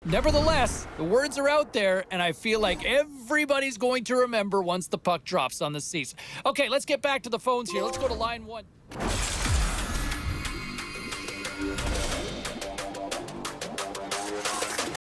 Nevertheless, the words are out there, and I feel like everybody's going to remember once the puck drops on the season. Okay, let's get back to the phones here. Let's go to line 1.